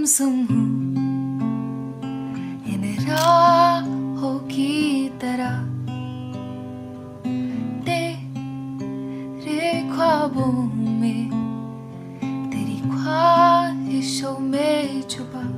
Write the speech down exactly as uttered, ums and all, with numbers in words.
गुमसुम हूँ इन राहों की तरह, तेरे ख्वाबों में, तेरी ख्वाहिशों में छुपा।